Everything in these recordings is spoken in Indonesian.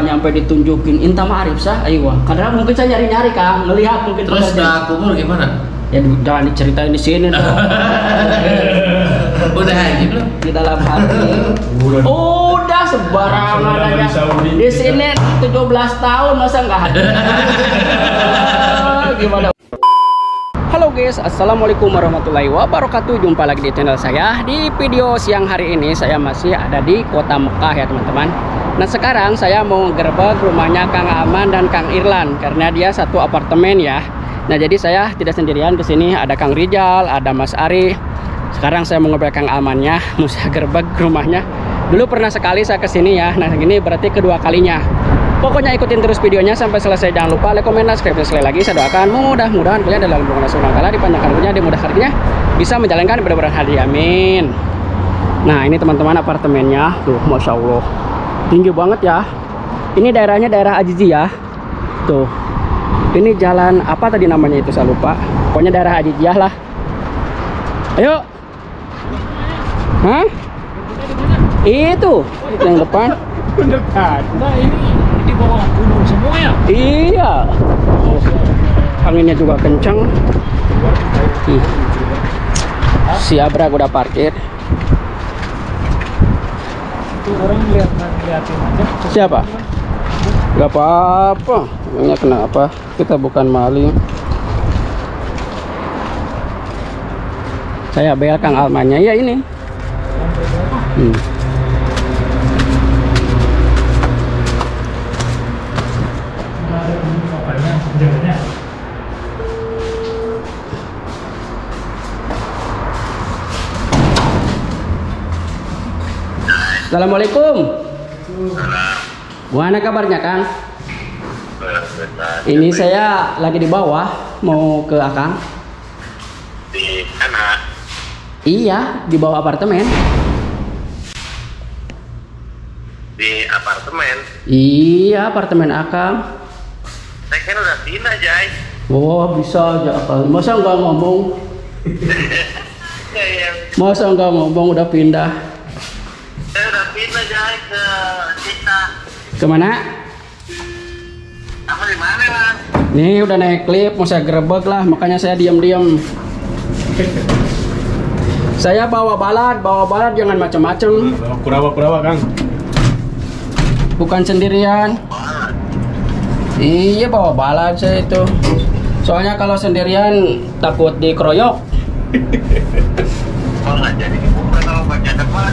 nyampe ditunjukin Inta Ma'arif sah, ayo. Karena mungkin saya nyari-nyari Kang, ngelihat mungkin. Terus udah kubur gimana? Ya jangan diceritain di sini dong. Udah haji belum? Di dalam hati. Udah sembarangan aja. Di sini 17 tahun masa nggak haji? Gimana? Halo guys, assalamualaikum warahmatullahi wabarakatuh. Jumpa lagi di channel saya. Di video siang hari ini saya masih ada di kota Mekah ya teman-teman. Nah sekarang saya mau gerbek rumahnya Kang Aman dan Kang Irlan karena dia satu apartemen ya. Nah jadi saya tidak sendirian ke sini, ada Kang Rijal, ada Mas Ari. Sekarang saya mau ngebrek Kang Amannya, mau saya gerbek rumahnya. Dulu pernah sekali saya ke sini ya. Nah ini berarti kedua kalinya. Pokoknya ikutin terus videonya sampai selesai. Jangan lupa like, komen, dan subscribe. Sekali lagi saya doakan mudah-mudahan kalian dalam hubungan nasional dipanjangkan umurnya, dimudahkan rezekinya, bisa menjalankan benar-benar hadi, amin. Nah ini teman-teman apartemennya tuh, masya Allah tinggi banget ya. Ini daerahnya daerah Ajijiyah tuh. Ini jalan apa tadi namanya itu saya lupa. Pokoknya daerah Ajijiyah lah. Ayo. Hah? Itu yang depan. Mendekat. Nah ini di bawah gunung semua ya? Iya. Anginnya juga kencang. Si Abra udah parkir. Itu orang ngeliatin aja. Siapa? Gak apa-apa. Emangnya kenapa? Kita bukan maling. Saya bel Kang Almannya ya ini. Assalamualaikum. Gimana kabarnya Kang? Ini saya lagi di bawah mau ke Akang. Di mana? Iya, di bawah apartemen. Di apartemen. Iya, apartemen Akang. Saya kan udah pindah, Jai. Oh, bisa aja Akang. Masa nggak ngomong? Ya. Masa nggak ngomong udah pindah? Saya udah pindah, Jai, ke Cita. Kemana? Apa di mana, Bang? Nih udah naik klip, mau saya gerebek lah, makanya saya diam-diam. Saya bawa balad jangan macam-macam. Kurawa Kang. Bukan sendirian. Iya bawa balad saya itu. Soalnya kalau sendirian takut dikeroyok. Oh, nggak jadi bukan sama baca depan.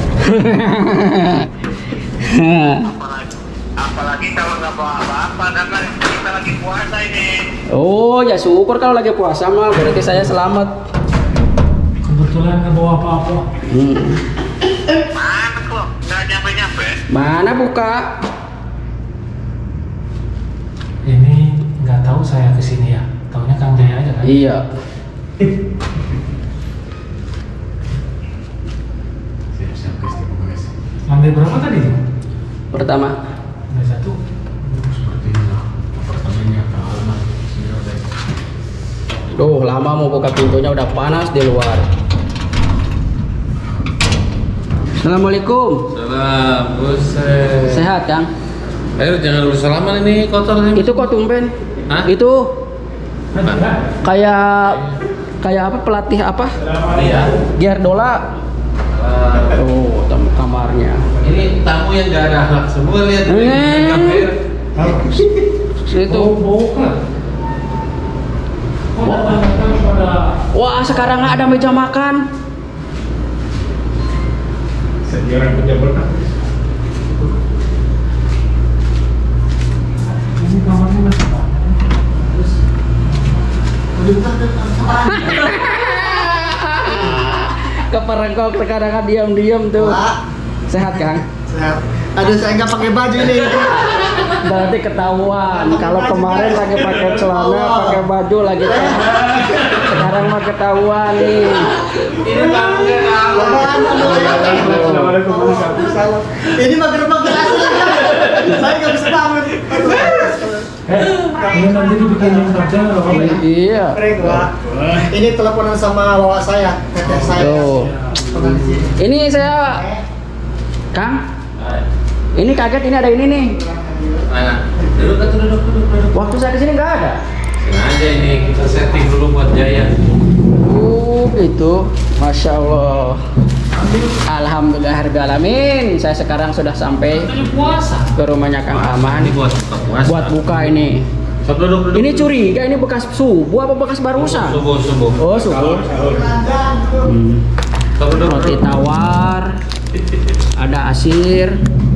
Apalagi kalau nggak bawa apa-apa, karena kita lagi puasa ini. Oh ya syukur kalau lagi puasa mah berarti saya selamat. Kebetulan nggak bawa apa-apa. Mana kok? Nggak nyampe-nyampe? Mana buka? Ini nggak tahu saya kesini ya. Taunya Kang Jaya aja kan? Iya. Lantai berapa tadi tuh? Pertama. Lantai 1. Sepertinya apartemennya keamanan. Duh lama mau buka pintunya udah panas di luar. Assalamualaikum. Salam, buset. Sehat Kang? Ayo jangan dulu salaman, ini kotor nih. Itu kok tumben? Hah? Itu Mana? kayak apa pelatih apa? Iya. Gerdola. Oh, tamu kamarnya. Ini tamu yang gak ada akhlak semua, lihat ini kafir. Itu. Wah, sekarang nggak ada meja makan. Sejarah pejabat. Ini kamarnya masih apa? Keperengkok terkadang diam-diam tuh. Pak. Sehat Kang? Sehat. Aduh saya nggak pakai baju nih. Berarti ketahuan. Kalau kemarin lagi pakai celana, pakai baju lagi sehat. Sekarang mah ketahuan nih. Ini tamunya kamu. Salam. Ini mah gerbang asli. Saya nggak bisa bangun. Ini nanti dibikinin saja. Iya. Prank, Pak. Ini teleponan sama bawa saya, teteh saya. Tuh. Ini saya Kang. Ini kaget ini ada ini nih. Mana? Duduk. Waktu saya kesini nggak ada. Sengaja ini kita setting dulu buat Jaya. Gitu. Masya Allah. Alhamdulillah harga alamin. Saya sekarang sudah sampai Katanya puasa. ke rumahnya Kang Aman. Ini buat buka puasa. Buat buka ini. Sok, duduk. Ini curiga ini bekas subuh apa bekas barusan? Subuh. Oh subuh. Sok, duduk. Roti tawar. Ada asir.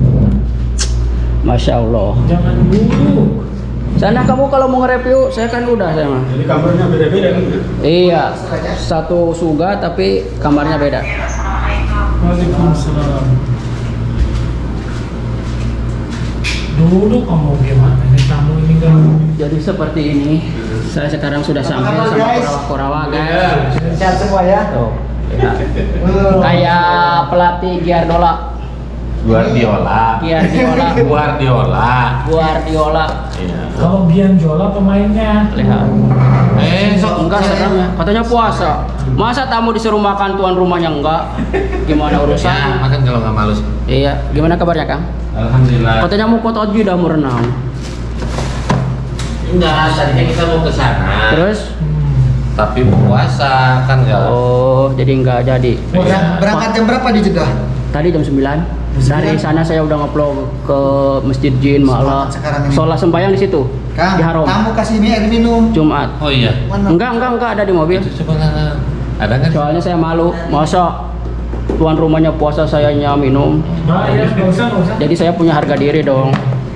Masya Allah. Jangan dulu. Sana kamu kalau mau nge-review, saya kan udah saya mah. Jadi kamarnya beda-beda kan? Iya, satu surga tapi kamarnya beda. Waalaikumsalam. Dulu kamu gimana? Ini tamu ini kan. Jadi seperti ini. Saya sekarang sudah sampai Apa kabar, sama guys? Korawa guys. Sehat semua ya? Tuh. Ya. Kayak pelatih Guardiola. Guardiola. Iya. Iya. Kalau Gianjola pemainnya. Lihat. Sok. Enggak sekarang ya. Katanya puasa. Masa tamu disuruh makan tuan rumahnya enggak? Gimana Ya, urusan? makan kalau nggak malu. Iya, gimana kabarnya Kang? Alhamdulillah. Katanya mau foto aja udah mau renang. Enggak, tadinya kita mau ke sana. Terus? Tapi puasa kan enggak. Oh, jadi enggak jadi. Berangkat jam berapa di Jeddah? Tadi jam 9. Dari sana saya udah ngeplog ke Masjid Jin malah. Sekarang ini. Sholat sembahyang di situ. Kang, Di Haram. kamu kasih ini air minum. Jumat. Oh iya. Mana? Enggak ada di mobil. Coba nggak ada kan? Soalnya saya malu. Masa tuan rumahnya puasa sayanya minum. Bayar, nggak usah. Jadi saya punya harga diri dong.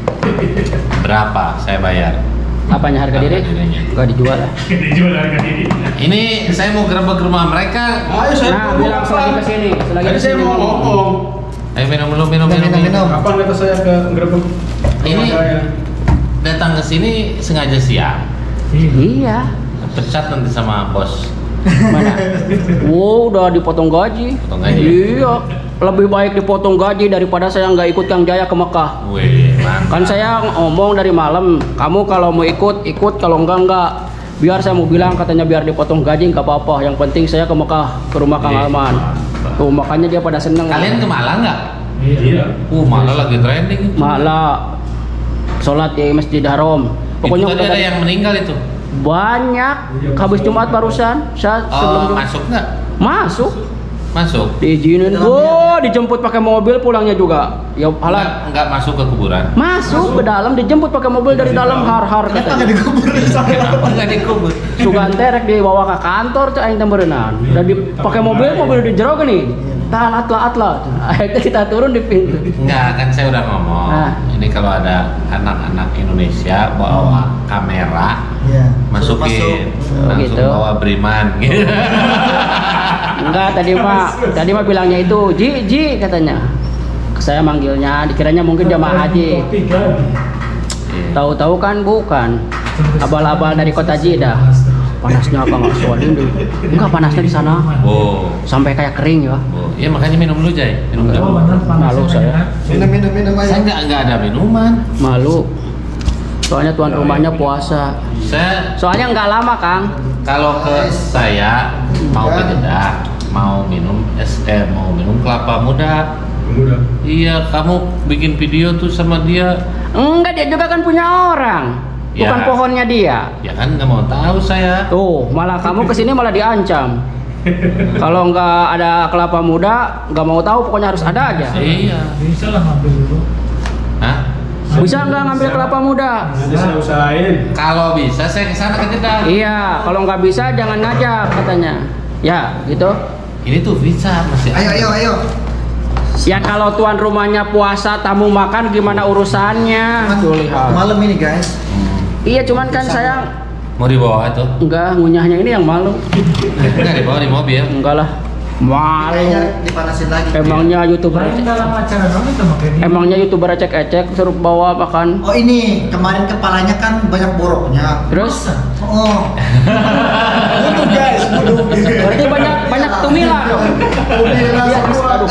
Berapa saya bayar? Apanya harga diri? Harga dirinya. Enggak dijual lah. Dijual harga diri. Ini saya mau gerebek rumah mereka. Ayo Nah, bilang selagi kesini. Selagi Tadi saya kesini mau ngomong. Ayo minum dulu. Minum. Kapan kata saya ke Grebek? Ini datang ke sini sengaja siang. Iya. Pecat nanti sama bos. Mana? Wow, udah dipotong gaji. Potong gaji? Iya. Lebih baik dipotong gaji daripada saya nggak ikut Kang Jaya ke Mekah. Wih, mantap. Kan saya ngomong dari malam, kamu kalau mau ikut, kalau enggak. Biar saya mau bilang katanya biar dipotong gaji nggak apa-apa. Yang penting saya ke Mekah, ke rumah Kang Iya. Alman. Tuh makanya dia pada seneng. Kalian ke Malang nggak? Iya. Malang lagi trending. Malah sholat di Masjid Haram. Pokoknya Pokoknya ada yang meninggal itu. banyak. Habis Jumat barusan, saya sebelum Jumat. Masuk nggak? Masuk. Masuk. Diizinin, dijemput pakai mobil pulangnya juga. Ya halah. Nggak masuk ke kuburan. Masuk ke dalam, dijemput pakai mobil dari dalam har Kenapa nggak katanya. dikubur di sana? Kenapa nggak dikubur? Suganterek dibawa ke kantor tuh aing teh berenang. Dan dipakai mobil di jero gini. Atla. Akhirnya kita turun di pintu. Enggak, kan saya udah ngomong. Nah. Ini kalau ada anak-anak Indonesia bawa kamera, Iya. masukin Oh, langsung gitu. bawa Briman gitu. Enggak, tadi mah bilangnya itu Ji katanya. Saya manggilnya, dikiranya mungkin jamaah haji. Tahu-tahu kan bukan. Abal-abal dari kota Jeddah. Panasnya apa nggak soalin dulu. Enggak panasnya di sana. Oh, Sampai kayak kering ya. ya makanya minum dulu Jay. Minum Oh, dulu. bener panasnya Malu saya. enak. Minum Saya aja. nggak ada minuman. Malu. Soalnya tuan rumahnya puasa. Saya Soalnya nggak lama, Kang. kalau ke saya mau ke Jeddah, mau minum mau minum kelapa muda. Iya, kamu bikin video tuh sama dia. Enggak, dia juga kan punya orang. Bukan Ya. pohonnya dia. Ya kan nggak mau tahu saya. Tuh, malah kamu kesini malah diancam. Kalau nggak ada kelapa muda, nggak mau tahu, pokoknya harus ada aja. Iya. Bisa lah ngambil dulu. Hah? Bisa nggak ngambil kelapa muda? Nanti saya usahain. Kalau bisa saya ke sana ke Jeddah. Iya, kalau nggak bisa jangan ngajak katanya. Ya, gitu. Ini tuh bisa masih. Ayo. Ya kalau tuan rumahnya puasa, tamu makan gimana urusannya? Tuh lihat. Malam ini guys. Iya, cuman kan saya Mau dibawa itu? nggak ngunyahnya ini yang malu. Enggak dibawa di mobil. Enggak lah. Malu. Kayaknya dipanasin lagi. Emangnya youtuber Main dalam acara dong itu pakai dia. Emangnya youtuber ecek-ecek suruh bawa makan. Oh ini kemarin kepalanya kan banyak boroknya. Terus Oh. Bunuh guys, bunuh. berarti banyak tumila dong. Aduh.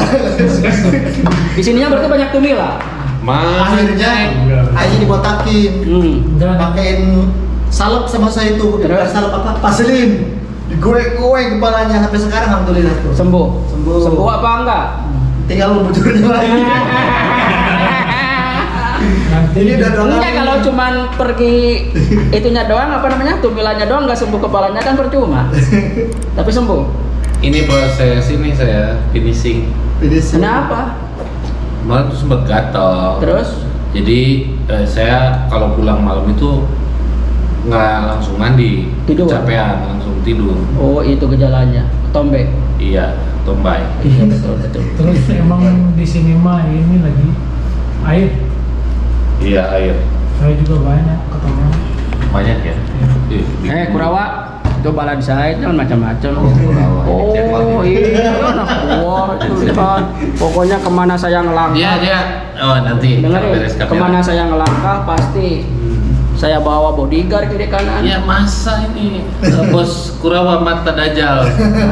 Di sininya berarti banyak tumila. Akhirnya aja dibotakin. Enggak. Pakein salep sama saya itu. Bukan salep apa? Paselin. Digoeng-goeng kepalanya sampai sekarang alhamdulillah tuh. Sembuh. Sembuh. Sembuh apa enggak? Tinggal bujurnya lagi. Nanti Ini udah dua Enggak, kali. kalau cuman pergi itunya doang, apa namanya, tumilannya doang, nggak sembuh kepalanya kan percuma. Tapi sembuh. Ini proses ini saya finishing. Finishing. Kenapa? Kemarin tuh sempat gatal. Terus? Jadi saya kalau pulang malam itu nggak langsung mandi, Tidur? capean langsung tidur. Oh, itu gejalanya. Tombe. Iya, tombay. Iya, betul betul. terus emang di sini mah ini lagi air. Iya, air Saya juga banyak ketemu. banyak ya. Kurawa, itu balan saya itu kan macam-macam. Oh, Kurawa. Oh, iya, anak buah itu kan. Pokoknya kemana saya ngelangkah. Dia. Oh nanti kalau Dengerin, beres kamera. kemana saya ngelangkah pasti saya bawa bodyguard kiri kanan. Ya masa ini bos Kurawa mata dajal.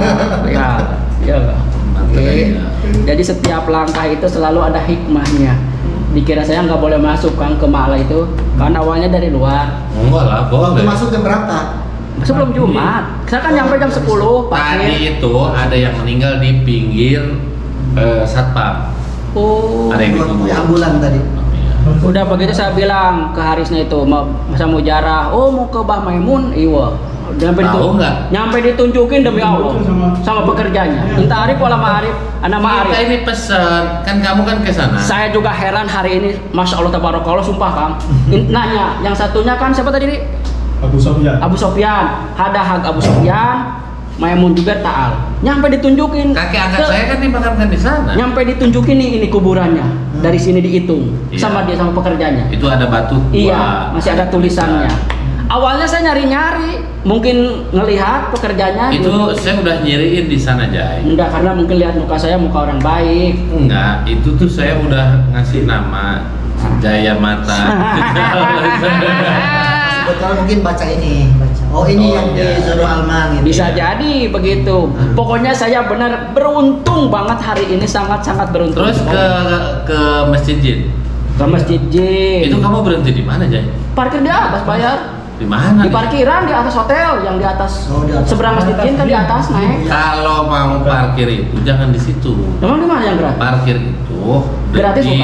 Ya lah. Mata Oke. dajal. Jadi setiap langkah itu selalu ada hikmahnya. Dikira saya nggak boleh masuk kan ke Mala itu, kan awalnya dari luar. Enggak lah, Waktu boleh. masuk jam berapa? Sebelum Jumat, saya kan nyampe jam 10 Tadi parkir. itu ada yang meninggal di pinggir satpam. Oh. Ada yang ditunggu. Ya, ambulan tadi. Iya. Udah begitu saya bilang ke Harisnya itu, masa mau jarah, oh mau ke Bah Maimun, iya. Tahu nggak? Nyampe ditunjukin demi Allah sama pekerjanya. Entah Arif wala Ma'arif, anak Kita Ma'arif. ini pesan, kan kamu kan ke sana. Saya juga heran hari ini, Masya Allah tabarakallah, sumpah Kang. Nanya, yang satunya kan siapa tadi? Ri? Abu Sofyan. Abu Sofyan, Hadahag Abu Sofyan, Maimun juga Ta'al. Nyampe ditunjukin. Kakek angkat saya kan dimakamkan di sana. Nyampe ditunjukin nih ini kuburannya. Dari sini dihitung Iya. sama dia sama pekerjanya. Itu ada batu tua. Iya, masih ada tulisannya. Awalnya saya nyari-nyari, mungkin ngelihat pekerjanya. Itu saya udah nyiriin di sana, Jai. Enggak, karena mungkin lihat muka saya muka orang baik. Enggak, itu tuh saya udah ngasih nama Jaya Mata. Sebetulnya mungkin baca ini. Oh ini Oh, yang iya. di Zoro Alman gitu. Bisa jadi begitu. Pokoknya saya benar beruntung banget hari ini, sangat-sangat beruntung. Terus ke Masjid Jin. ke Masjid Jin. Itu kamu berhenti di mana, Jai? Parkir di atas bayar. Di mana? Di parkiran di atas hotel yang di atas. Oh, di atas. Seberang Masjid Jin kan di atas naik. Kalau mau parkir itu jangan di situ. Emang di mana yang gratis? Parkir itu Gratis di bukan?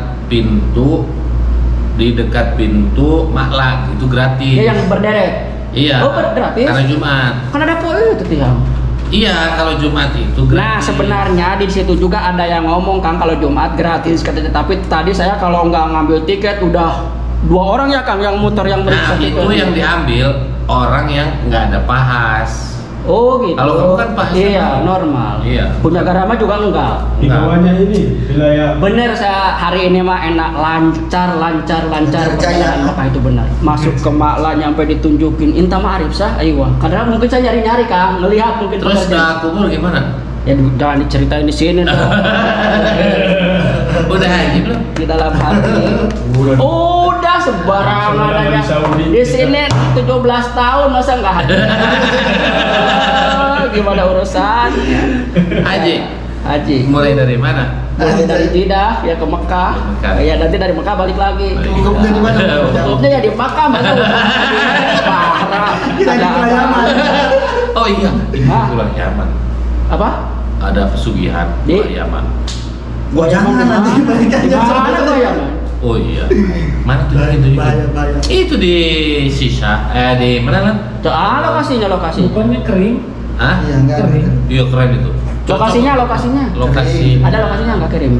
dekat pintu Maklak itu gratis. Ya yang berderet. Iya. Oh, gratis. Karena Jumat. Kan ada poin itu tiang. Iya, kalau Jumat itu gratis. Nah sebenarnya di situ juga ada yang ngomong Kang kalau Jumat gratis katanya. Tapi tadi saya kalau nggak ngambil tiket udah 2 orang ya Kang yang muter yang Nah, tiket. itu yang diambil orang yang nggak ada pahas. Oh gitu. Kalau kamu kan pahas. Iya normal. Iya. Punya Garama juga enggak. Di bawahnya ini wilayah Bener saya hari ini mah enak lancar Lancar jaya. perjalanan apa itu benar. Masuk ke Makla nyampe ditunjukin Inta Ma'arif sah ayo. Karena mungkin saya nyari-nyari Kang, ngelihat mungkin Terus pekerjaan. udah kubur gimana? Ya jangan diceritain di sini dong. Udah haji belum? Di dalam hati. Udah sembarangan Sudah aja. di Saudi. Di sini 17 tahun masa nggak haji? Gimana urusan? Haji. Haji. Mulai dari mana? Mulai dari Jeddah ya ke Mekah. Ke Mekah. Ya nanti dari Mekah balik lagi. Balik. Wukufnya di mana? Wukufnya ya di Mekah mana? Parah. Kita di Ada Yaman. Oh iya, ini Hah? pulang Yaman. apa? Ada pesugihan Di? pulang Yaman. Gua jangan nanti balikannya Di sama mana sama. ya? Oh iya. Mana tuh itu juga? Bahaya. Itu di Sisa, di mana lan? Lokasinya lokasi. Bukannya kering? Hah? Iya enggak. Kering. Iya keren itu. Cocok. Lokasinya lokasinya. Lokasi. Ada lokasinya nggak kirim?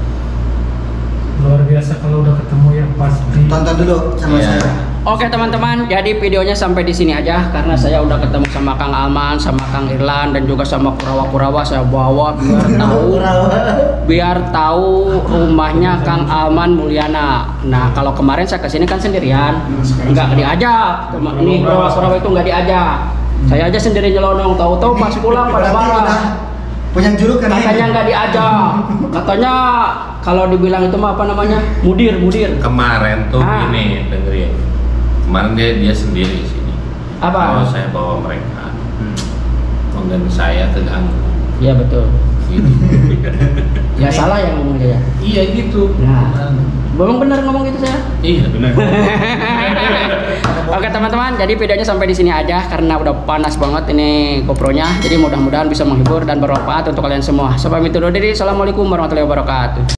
Luar biasa kalau udah ketemu ya pasti. Tonton dulu sama Iya. saya. Oke teman-teman, jadi videonya sampai di sini aja karena saya udah ketemu sama Kang Alman, sama Kang Irlan dan juga sama Kurawa-Kurawa saya bawa biar tahu rumahnya Kang Alman Mulyana. Nah kalau kemarin saya kesini kan sendirian, nggak diajak. Ini Kurawa-Kurawa itu nggak diajak. Saya aja sendiri nyelonong, tahu-tahu pas pulang pada Berarti udah marah. punya julukan Katanya ini. nggak diajak. Katanya kalau dibilang itu mah apa namanya? Mudir. Kemarin tuh Ah. ini dengerin. Kemarin dia sendiri di sini. Apa? Kalau saya bawa mereka, mungkin saya keganggu. Iya betul. Gitu. Ya salah yang ngomong dia. Iya gitu. Nah, memang benar ngomong gitu saya. Iya. benar. Oke teman-teman, jadi videonya sampai di sini aja karena udah panas banget ini GoPro-nya. Jadi mudah-mudahan bisa menghibur dan bermanfaat untuk kalian semua. Sampai itu dulu diri. Assalamualaikum warahmatullahi wabarakatuh.